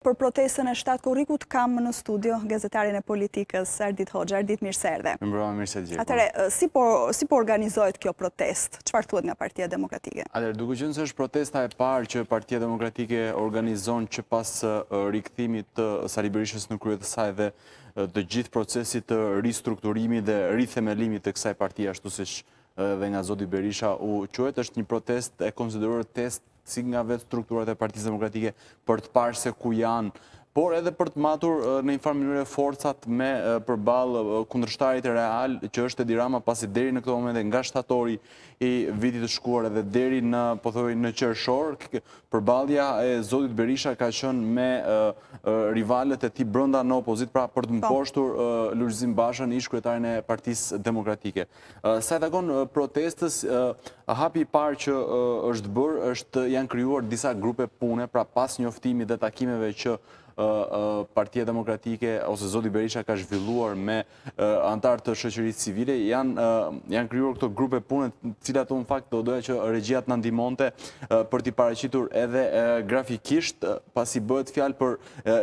Për protestën e 7 korrikut kam në studio gazetarin e politikës Ardit Hoxha. Ardit, mirë se erdhe. Mirë se gjej. Atëre, si po organizohet kjo protest? Çfarë thuhet nga Partia Demokratike? Atëre, duke qenë se është protesta e parë që Partia Demokratike organizon që pas rikthimit të Sali Berishës në krye të saj dhe të gjithë procesit të ristrukturimit dhe rithemelimit të kësaj partie, ashtu siç dhe nga zoti Berisha u quhet, është një protestë e konsideruar test si nga vetë strukturat e Partisë Demokratike për të parë se ku janë, por edhe për të matur në një farë mënyrë forcat me përballë kundërshtarit real që është Edi Rama, pasi deri në këtë moment nga shtatori i vitit të shkuar edhe deri në pothuajse në qershor, përballja e zotit Berisha ka qenë me rivalët e tij brenda në opozitë, pra për të mposhtur Lulzim Bashën, ish kryetarin e Partisë Demokratike. Sa i takon protestës, hapi i parë që është bërë janë krijuar disa grupe pune, pra pas njoftimit dhe takimeve që Partia Demokratike ose zoti Berisha ka zhvilluar me antarë të shoqërisë civile, janë krijuar këto grupe pune, të cilat në fakt do doja që regjia të na ndihmonte për t'i paraqitur edhe grafikisht, pasi bëhet fjalë për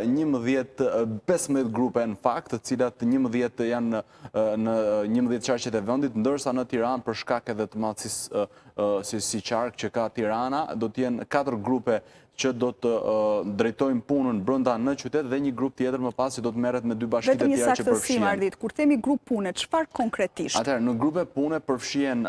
15 grupe në fakt, të cilat 11 janë në 11 qarqet e vendit, ndërsa në Tiranë për shkak edhe të madhësisë si qark që ka Tirana, do të jenë 4 grupe që do të drejtojnë punën brenda në qytet dhe një grup tjetër më pas që do të merret me 2 bashkitë të tjera që përfshihen. Vetëm një saktësim, Ardit, kur themi grup pune, çfarë konkretisht? Atëherë, në grupe pune përfshihen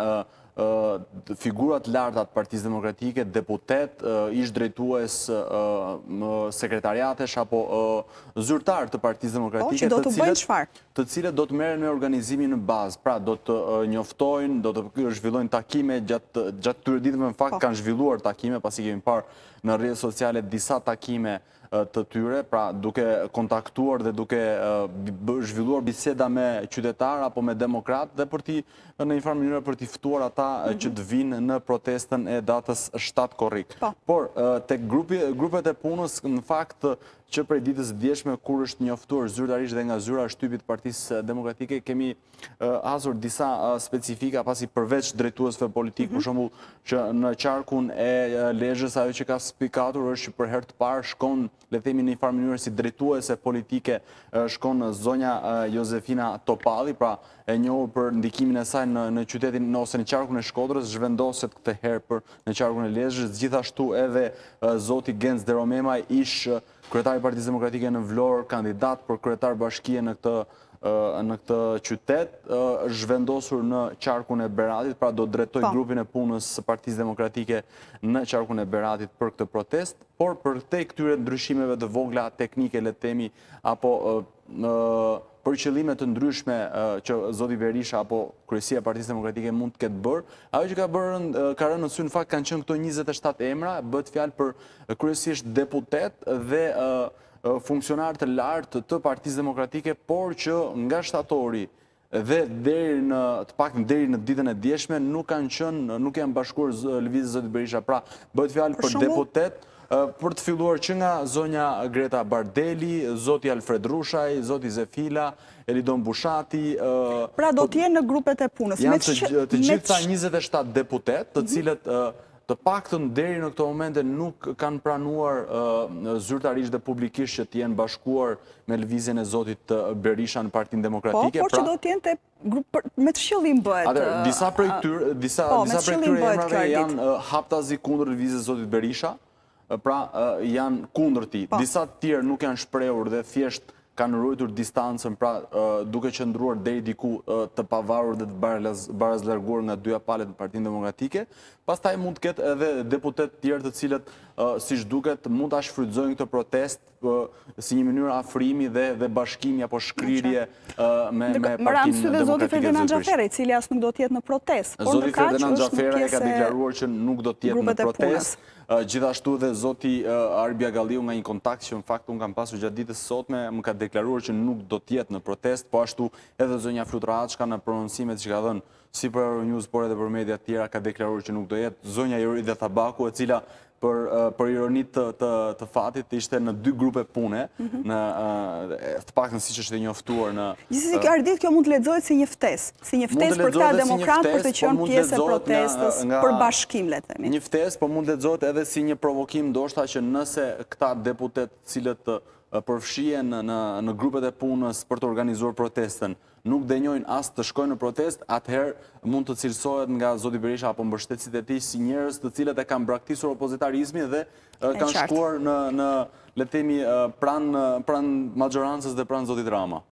figurat larta të Partisë Demokratike, deputet, ish drejtues sekretariatesh apo zyrtar të Partisë Demokratike, që do të bëjnë çfarë? Të cilët do të merren me organizimin në bazë, pra do të njoftojnë, do të zhvillojnë takime gjatë këtyre ditëve, në fakt kanë zhvilluar takime, pasi kemi parë në rrjetet sociale disa takime të tyre, pra duke kontaktuar dhe duke zhvilluar biseda me qytetar apo me demokrat dhe në një farë mënyrë për t'i ftuar ata që të vinë në protestën e datës 7 korrik. Por tek grupet e punës, në fakt që prej ditës djeshme kur është njoftuar zyrtarisht dhe nga zyra e shtypit Partisë Demokratike, kemi hasur disa specifika, pasi përveç drejtuesve politik, për shembull që në qarkun e Lezhës ajo që ka spikatur është që për herë të parë shkon, le të themi në një farë mënyrë si drejtuese politike, shkon zonja Josefina Topalli, pra e njohur për ndikimin e saj në qytetin ose në qarkun e Shkodrës, zhvendoset këtë herë për në qarkun e Lezhës, gjithashtu edhe zoti Genc Deromemaj, ish kryetari i Partisë Demokratike në Vlorë, kandidat për kryetar bashkie në këtë qytet, zhvendosur në qarkun e Beratit, pra do drejtoj grupin e punës së Partisë Demokratike në qarkun e Beratit për këtë protest, por për te këtyre ndryshimeve të vogla teknike, le të themi, apo për qëllime të ndryshme që zoti Berisha apo kryesia e Partisë Demokratike mund të ketë bërë, ajo që ka rënë në sy në fakt kanë qenë këto 27 emra, bëhet fjalë për kryesisht deputet dhe funksionarë të lartë të Partisë Demokratike, por që nga shtatori dhe deri në të paktën deri në ditën e djeshme nuk janë bashkuar lëvizjes zoti Berisha. Pra bëhet fjalë për deputet, për të filluar që nga zonja Greta Bardeli, zoti Alfred Rushaj, zoti Zefila, Elidon Bushati. Pra do t'jenë në grupet e punës. Janë të gjitha 27 deputet, të cilët të paktën deri në këto momente nuk kanë pranuar zyrtarisht dhe publikisht që të jenë bashkuar me lëvizjen e zotit Berisha në Partinë Demokratike. Por që do t'jenë me të qëllim bëhet. Disa prej këtyre emrave janë haptazi kundër lëvizjes zotit Berisha, pra janë kundër tij. Disa të tjerë nuk janë shprehur dhe thjesht kanë ruajtur distancën, pra duke qëndruar deri diku të pavarur dhe të barazlarguar nga dyja palët në Partinë Demokratike. Pastaj mund të ketë edhe deputet të tjerë të cilët, siç duket, mund ta shfrytëzojnë këtë protestë si një mënyrë afrimi dhe bashkimi apo shkrirje me Partinë Demokratike. Më ranë sy dhe zoti Ferdinand Xhafera, i cili as nuk do të jetë në protestë. Zoti Ferdinand Xhafera ka deklaruar që nuk do të jetë në protestë. Gjithashtu dhe zoti Arbi Agalliu, nga një kontakt që në fakt unë kam pasur gjatë ditës sotme, më ka deklaruar që nuk do të jetë në protestë, po ashtu edhe zonja Flutra Haçka në prononcimet që ka dhënë si për Euronews, por edhe për media të tjera, ka deklaruar që nuk do jetë. Zonja Joride Thabaku, e cila për ironit të fatit, ishte në 2 grupe pune, të paktën siç është e njoftuar në... Gjithsesi, Ardit, kjo mund të lexohet si një ftesë, si një ftesë për këta demokratë për të qenë pjesë e protestës për bashkim, le të themi. Një ftesë, por mund të lexohet edhe si një provokim, ndoshta që nëse këta deputet cilët përfshihen në grupet e punës për të organizuar protestën, nuk denjojnë as të shkojnë në protest, atëherë mund të cilësohet nga zoti Berisha apo mbështetësit e tij si njerëz të cilët e kanë braktisur opozitarizmin dhe kanë shkuar në le të themi pranë maxhorancës dhe pranë zotit Rama.